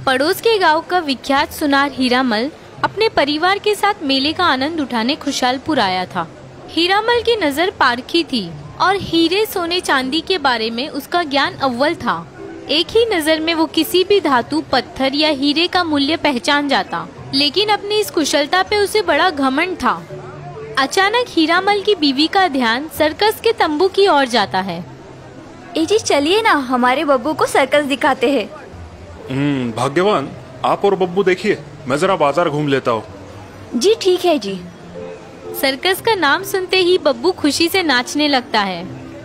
पड़ोस के गांव का विख्यात सुनार हीरामल अपने परिवार के साथ मेले का आनंद उठाने खुशहालपुर आया था। हीरामल की नजर पारखी थी और हीरे सोने चांदी के बारे में उसका ज्ञान अव्वल था। एक ही नजर में वो किसी भी धातु, पत्थर या हीरे का मूल्य पहचान जाता, लेकिन अपनी इस कुशलता पे उसे बड़ा घमंड था। अचानक हीरामल की बीवी का ध्यान सर्कस के तंबू की ओर जाता है। ए जी चलिए ना, हमारे बब्बू को सर्कस दिखाते हैं। भाग्यवान, आप और बब्बू देखिए, मैं जरा बाजार घूम लेता हूँ। जी ठीक है जी। सर्कस का नाम सुनते ही बब्बू खुशी से नाचने लगता है।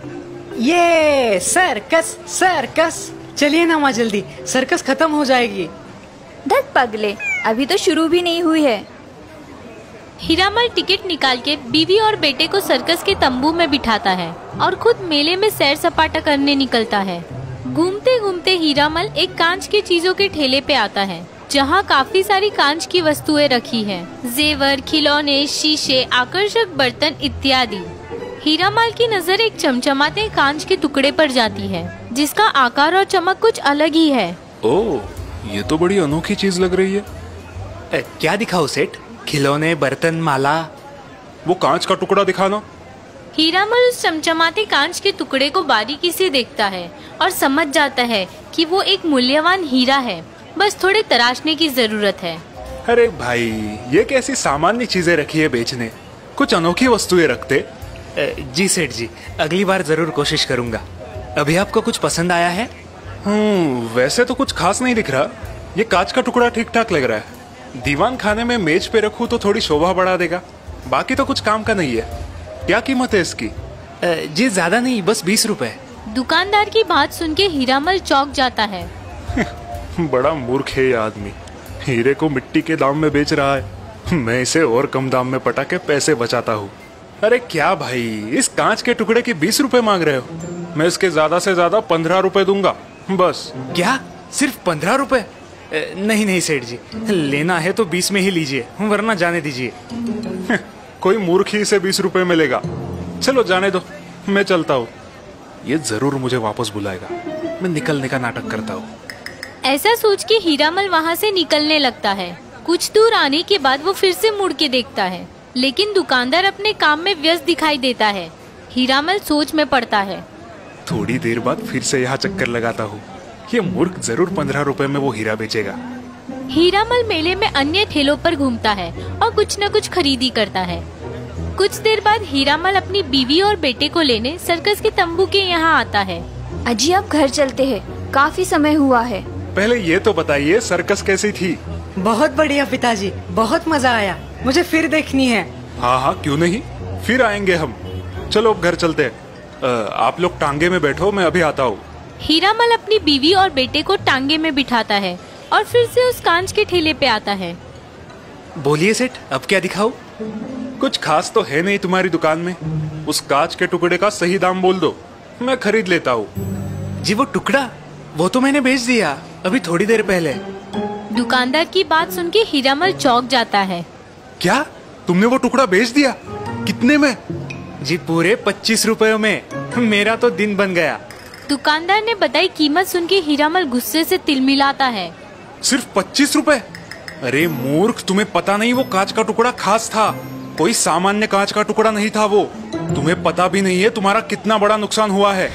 ये सर्कस सर्कस, चलिए ना माँ जल्दी, सर्कस खत्म हो जाएगी। धत पगले, अभी तो शुरू भी नहीं हुई है। हीरामल टिकट निकाल के बीवी और बेटे को सर्कस के तंबू में बिठाता है और खुद मेले में सैर सपाटा करने निकलता है। घूमते घूमते हीरामल एक कांच के चीजों के ठेले पे आता है, जहाँ काफी सारी कांच की वस्तुएं रखी हैं, जेवर, खिलौने, शीशे, आकर्षक बर्तन इत्यादि। हीरामल की नजर एक चमचमाते कांच के टुकड़े पर जाती है, जिसका आकार और चमक कुछ अलग ही है। ओह, ये तो बड़ी अनोखी चीज लग रही है। क्या दिखाओ सेठ? खिलौने, बर्तन, माला? वो कांच का टुकड़ा दिखाना। हीरामल उस चमचमाते कांच के टुकड़े को बारीकी से देखता है और समझ जाता है कि वो एक मूल्यवान हीरा है, बस थोड़े तराशने की जरूरत है। अरे भाई, ये कैसी सामान्य चीजें रखी है बेचने, कुछ अनोखी वस्तुएं रखते। जी सेठ जी, अगली बार जरूर कोशिश करूंगा। अभी आपको कुछ पसंद आया है? वैसे तो कुछ खास नहीं दिख रहा। ये कांच का टुकड़ा ठीक ठाक लग रहा है। दीवान खाने में मेज पे रखूं तो थोड़ी शोभा बढ़ा देगा, बाकी तो कुछ काम का नहीं है। क्या कीमत है इसकी? जी ज्यादा नहीं, बस 20 रुपए। दुकानदार की बात सुन के हीरामल चौंक जाता है। बड़ा मूर्ख है ये आदमी, हीरे को मिट्टी के दाम में बेच रहा है। मैं इसे और कम दाम में पटा के पैसे बचाता हूँ। अरे क्या भाई, इस कांच के टुकड़े के 20 रुपए मांग रहे हो? मैं इसके ज्यादा से ज्यादा 15 रुपए दूंगा बस। क्या, सिर्फ 15 रुपए? नहीं नहीं सेठ जी, लेना है तो 20 में ही लीजिए, वरना जाने दीजिए। कोई मूर्ख ही इसे 20 रुपए मिलेगा। चलो जाने दो, मैं चलता हूँ। ये जरूर मुझे वापस बुलाएगा, मैं निकलने का नाटक करता हूँ। ऐसा सोच के हीरामल वहाँ से निकलने लगता है। कुछ दूर आने के बाद वो फिर से मुड़ के देखता है, लेकिन दुकानदार अपने काम में व्यस्त दिखाई देता है। हीरामल सोच में पड़ता है। थोड़ी देर बाद फिर से यहाँ चक्कर लगाता हूँ, ये मूर्ख जरूर 15 रुपए में वो हीरा बेचेगा। हीरामल मेले में अन्य ठेलों पर घूमता है और कुछ न कुछ खरीदी करता है। कुछ देर बाद हीरामल अपनी बीवी और बेटे को लेने सर्कस के तंबू के यहाँ आता है। अजी अब घर चलते हैं, काफी समय हुआ है। पहले ये तो बताइए, सर्कस कैसी थी? बहुत बढ़िया पिताजी, बहुत मजा आया, मुझे फिर देखनी है। हाँ हाँ, क्यों नहीं, फिर आएंगे हम। चलो अब घर चलते हैं। आप लोग टांगे में बैठो, मैं अभी आता हूँ। हीरामल अपनी बीवी और बेटे को टांगे में बिठाता है और फिर से उस कांच के ठेले पे आता है। बोलिए सेठ, अब क्या दिखाऊं? कुछ खास तो है नहीं तुम्हारी दुकान में। उस कांच के टुकड़े का सही दाम बोल दो, मैं खरीद लेता हूँ। जी वो टुकड़ा, वो तो मैंने बेच दिया अभी थोड़ी देर पहले। दुकानदार की बात सुन के हीरामल चौंक जाता है। क्या, तुमने वो टुकड़ा बेच दिया? कितने में? जी पूरे 25 रुपयों में, मेरा तो दिन बन गया। दुकानदार ने बताई कीमत सुन के हीरामल गुस्से से तिलमिलाता है। सिर्फ 25 रुपए? अरे मूर्ख, तुम्हें पता नहीं वो कांच का टुकड़ा खास था, कोई सामान्य कांच का टुकड़ा नहीं था वो। तुम्हें पता भी नहीं है तुम्हारा कितना बड़ा नुकसान हुआ है।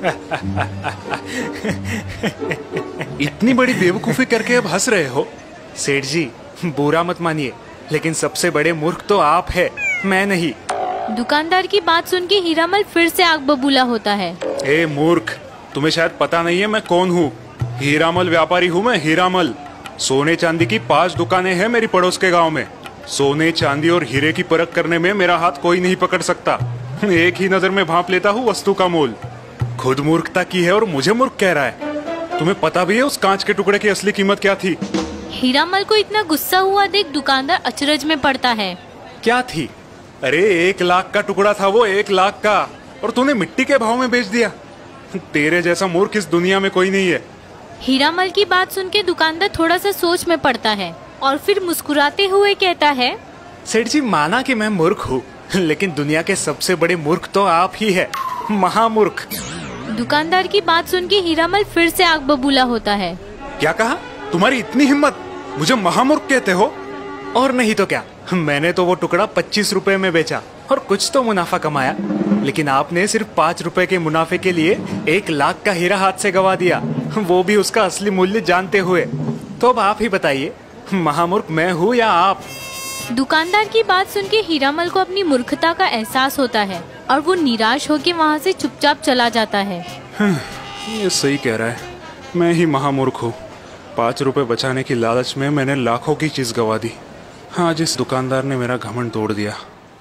इतनी बड़ी बेवकूफी करके अब हंस रहे हो? सेठ जी बुरा मत मानिए, लेकिन सबसे बड़े मूर्ख तो आप है, मैं नहीं। दुकानदार की बात सुन के हीरामल फिर से आग बबूला होता है। ए मूर्ख, तुम्हें शायद पता नहीं है मैं कौन हूँ। हीरामल व्यापारी हूँ मैं, हीरामल। सोने चांदी की 5 दुकानें हैं मेरी पड़ोस के गांव में। सोने चांदी और हीरे की परख करने में मेरा हाथ कोई नहीं पकड़ सकता। एक ही नजर में भांप लेता हूँ वस्तु का मोल। खुद मूर्खता की है और मुझे मूर्ख कह रहा है। तुम्हें पता भी है उस कांच के टुकड़े की असली कीमत क्या थी? हीरामल को इतना गुस्सा हुआ देख दुकानदार अचरज में पड़ता है। क्या थी? अरे 1 लाख का टुकड़ा था वो, 1 लाख का, और तूने मिट्टी के भाव में बेच दिया। तेरे जैसा मूर्ख इस दुनिया में कोई नहीं है। हीरामल की बात सुन के दुकानदार थोड़ा सा सोच में पड़ता है और फिर मुस्कुराते हुए कहता है, सेठ जी माना कि मैं मूर्ख हूँ, लेकिन दुनिया के सबसे बड़े मूर्ख तो आप ही है, महामूर्ख। दुकानदार की बात सुन के हीरामल फिर से आग बबूला होता है। क्या कहा? तुम्हारी इतनी हिम्मत, मुझे महामूर्ख कहते हो? और नहीं तो क्या, मैंने तो वो टुकड़ा 25 रुपए में बेचा और कुछ तो मुनाफा कमाया, लेकिन आपने सिर्फ 5 रुपए के मुनाफे के लिए 1 लाख का हीरा हाथ से गवा दिया, वो भी उसका असली मूल्य जानते हुए। तो अब आप ही बताइए, महामूर्ख मैं हूँ या आप? दुकानदार की बात सुन के हीरामल को अपनी मूर्खता का एहसास होता है और वो निराश होकर वहाँ से चुपचाप चला जाता है। ये सही कह रहा है, मैं ही महामूर्ख हूँ। 5 रुपए बचाने की लालच में मैंने लाखों की चीज गवा दी। आज इस दुकानदार ने मेरा घमंड तोड़ दिया।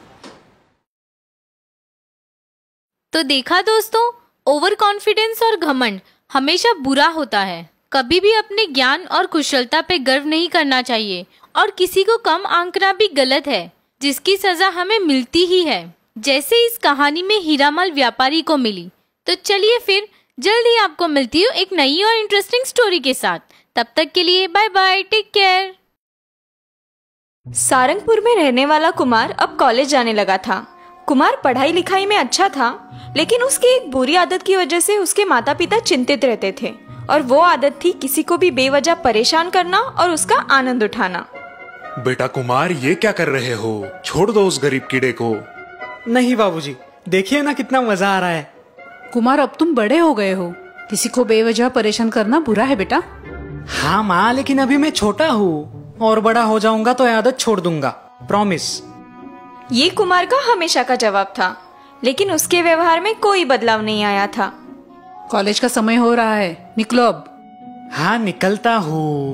तो देखा दोस्तों, ओवर कॉन्फिडेंस और घमंड हमेशा बुरा होता है। कभी भी अपने ज्ञान और कुशलता पे गर्व नहीं करना चाहिए और किसी को कम आंकना भी गलत है, जिसकी सजा हमें मिलती ही है, जैसे इस कहानी में हीरामल व्यापारी को मिली। तो चलिए फिर जल्दी आपको मिलती हूँ एक नई और इंटरेस्टिंग स्टोरी के साथ। तब तक के लिए bye bye, take care. Sarangpur में रहने वाला कुमार अब कॉलेज जाने लगा था। कुमार पढ़ाई लिखाई में अच्छा था, लेकिन उसकी एक बुरी आदत की वजह से उसके माता पिता चिंतित रहते थे, और वो आदत थी किसी को भी बेवजह परेशान करना और उसका आनंद उठाना। बेटा कुमार, ये क्या कर रहे हो? छोड़ दो उस गरीब कीड़े को। नहीं बाबूजी, देखिए ना कितना मजा आ रहा है। कुमार, अब तुम बड़े हो गए हो, किसी को बेवजह परेशान करना बुरा है बेटा। हाँ माँ, लेकिन अभी मैं छोटा हूँ, और बड़ा हो जाऊंगा तो आदत छोड़ दूंगा, प्रॉमिस। ये कुमार का हमेशा का जवाब था, लेकिन उसके व्यवहार में कोई बदलाव नहीं आया था। कॉलेज का समय हो रहा है, निकलो अब। हाँ, निकलता हूँ।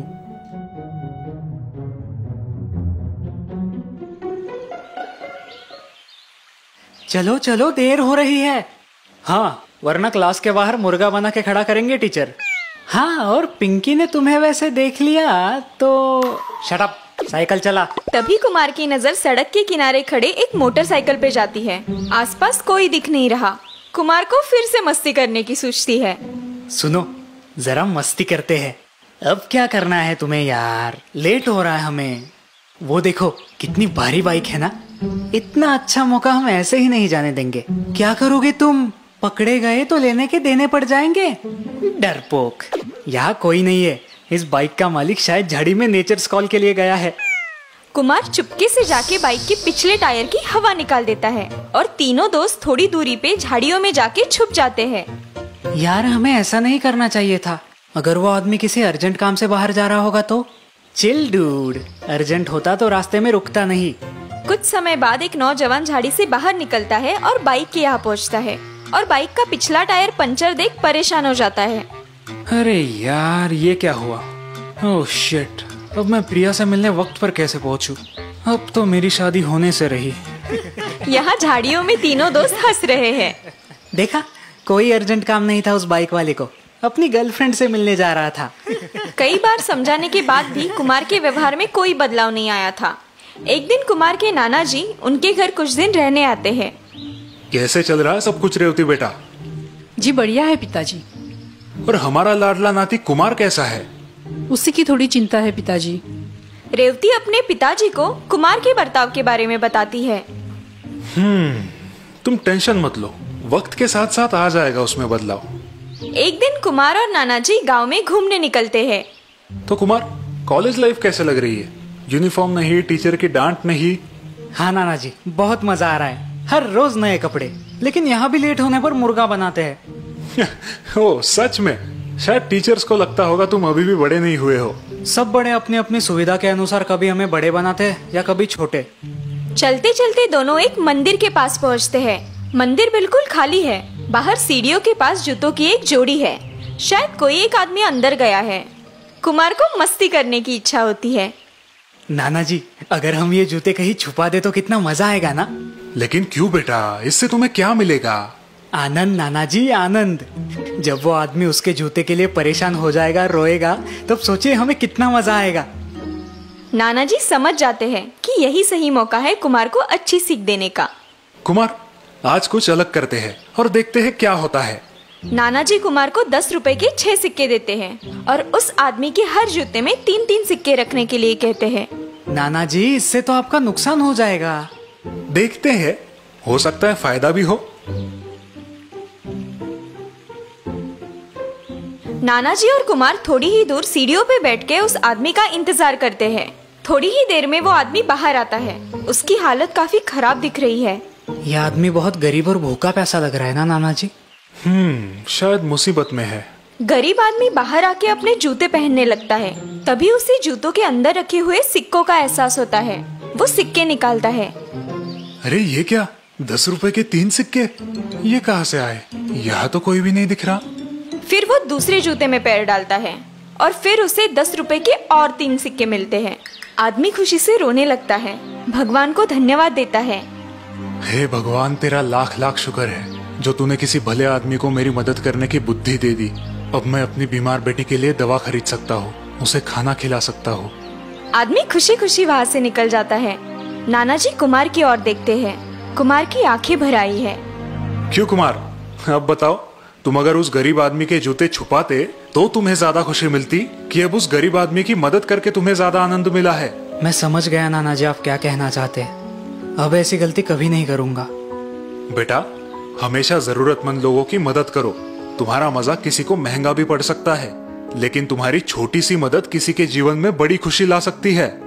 चलो चलो, देर हो रही है। हाँ, वरना क्लास के बाहर मुर्गा बना के खड़ा करेंगे टीचर। हाँ, और पिंकी ने तुम्हें वैसे देख लिया तो शट अप, साइकिल चला। तभी कुमार की नजर सड़क के किनारे खड़े एक मोटरसाइकिल पे जाती है। आसपास कोई दिख नहीं रहा। कुमार को फिर से मस्ती करने की सूझती है। सुनो, जरा मस्ती करते हैं। अब क्या करना है तुम्हें यार, लेट हो रहा है हमें। वो देखो कितनी भारी बाइक है ना, इतना अच्छा मौका हम ऐसे ही नहीं जाने देंगे। क्या करोगे तुम? पकड़े गए तो लेने के देने पड़ जाएंगे। डरपोक, यहाँ कोई नहीं है। इस बाइक का मालिक शायद झाड़ी में नेचर्स कॉल के लिए गया है। कुमार चुपके से जाके बाइक के पिछले टायर की हवा निकाल देता है और तीनों दोस्त थोड़ी दूरी पे झाड़ियों में जाके छुप जाते हैं। यार, हमें ऐसा नहीं करना चाहिए था। अगर वो आदमी किसी अर्जेंट काम से बाहर जा रहा होगा तो? चिल डूड, अर्जेंट होता तो रास्ते में रुकता नहीं। कुछ समय बाद एक नौजवान झाड़ी से बाहर निकलता है और बाइक के यहाँ पहुँचता है, और बाइक का पिछला टायर पंचर देख परेशान हो जाता है। अरे यार, ये क्या हुआ? ओह शिट, अब मैं प्रिया से मिलने वक्त पर कैसे पहुंचूं? अब तो मेरी शादी होने से रही। यहाँ झाड़ियों में तीनों दोस्त हंस रहे हैं। देखा, कोई अर्जेंट काम नहीं था उस बाइक वाले को, अपनी गर्लफ्रेंड से मिलने जा रहा था। कई बार समझाने के बाद भी कुमार के व्यवहार में कोई बदलाव नहीं आया था। एक दिन कुमार के नाना जी उनके घर कुछ दिन रहने आते हैं। कैसे चल रहा है सब कुछ रेवती बेटा? जी बढ़िया है पिताजी। और हमारा लाडला नाती कुमार कैसा है? उसी की थोड़ी चिंता है पिताजी। रेवती अपने पिताजी को कुमार के बर्ताव के बारे में बताती है। तुम टेंशन मत लो, वक्त के साथ साथ आ जाएगा उसमें बदलाव। एक दिन कुमार और नाना जी गाँव में घूमने निकलते हैं। तो कुमार, कॉलेज लाइफ कैसे लग रही है? यूनिफॉर्म नहीं, टीचर की डांट नहीं। हाँ नाना जी, बहुत मजा आ रहा है। हर रोज नए कपड़े, लेकिन यहाँ भी लेट होने पर मुर्गा बनाते हैं। ओ सच में? शायद टीचर्स को लगता होगा तुम अभी भी बड़े नहीं हुए हो। सब बड़े अपनी अपनी सुविधा के अनुसार कभी हमें बड़े बनाते हैं या कभी छोटे। चलते चलते दोनों एक मंदिर के पास पहुँचते हैं। मंदिर बिल्कुल खाली है। बाहर सीढ़ियों के पास जूतों की एक जोड़ी है। शायद कोई एक आदमी अंदर गया है। कुमार को मस्ती करने की इच्छा होती है। नाना जी, अगर हम ये जूते कहीं छुपा दे तो कितना मजा आएगा ना। लेकिन क्यों बेटा, इससे तुम्हें क्या मिलेगा? आनंद नाना जी, आनंद। जब वो आदमी उसके जूते के लिए परेशान हो जाएगा, रोएगा, तब सोचिए हमें कितना मजा आएगा। नाना जी समझ जाते हैं कि यही सही मौका है कुमार को अच्छी सीख देने का। कुमार, आज कुछ अलग करते हैं और देखते हैं क्या होता है। नाना जी कुमार को 10 रुपए के 6 सिक्के देते हैं और उस आदमी के हर जूते में 3-3 सिक्के रखने के लिए कहते हैं। नाना जी, इससे तो आपका नुकसान हो जाएगा। देखते हैं, हो सकता है फायदा भी हो। नाना जी और कुमार थोड़ी ही दूर सीढ़ियों पे बैठ के उस आदमी का इंतजार करते हैं। थोड़ी ही देर में वो आदमी बाहर आता है। उसकी हालत काफी खराब दिख रही है। यह आदमी बहुत गरीब और भूखा पैसा लग रहा है ना नाना जी। शायद मुसीबत में है। गरीब आदमी बाहर आके अपने जूते पहनने लगता है। तभी उसे जूतों के अंदर रखे हुए सिक्कों का एहसास होता है। वो सिक्के निकालता है। अरे ये क्या, 10 रुपए के 3 सिक्के, ये कहाँ से आए? यहाँ तो कोई भी नहीं दिख रहा। फिर वो दूसरे जूते में पैर डालता है और फिर उसे 10 रुपए के और 3 सिक्के मिलते हैं। आदमी खुशी से रोने लगता है, भगवान को धन्यवाद देता है। हे भगवान, तेरा लाख लाख शुक्र है जो तूने किसी भले आदमी को मेरी मदद करने की बुद्धि दे दी। अब मैं अपनी बीमार बेटी के लिए दवा खरीद सकता हूँ, उसे खाना खिला सकता हूँ। आदमी खुशी खुशी वहाँ से निकल जाता है। नाना जी कुमार की ओर देखते हैं। कुमार की आंखें भर आई है। क्यों कुमार, अब बताओ, तुम अगर उस गरीब आदमी के जूते छुपाते तो तुम्हें ज्यादा खुशी मिलती कि अब उस गरीब आदमी की मदद करके तुम्हें ज्यादा आनंद मिला है? मैं समझ गया नाना जी आप क्या कहना चाहते हैं। अब ऐसी गलती कभी नहीं करूंगा। बेटा, हमेशा जरूरतमंद लोगों की मदद करो। तुम्हारा मजाक किसी को महंगा भी पड़ सकता है, लेकिन तुम्हारी छोटी सी मदद किसी के जीवन में बड़ी खुशी ला सकती है।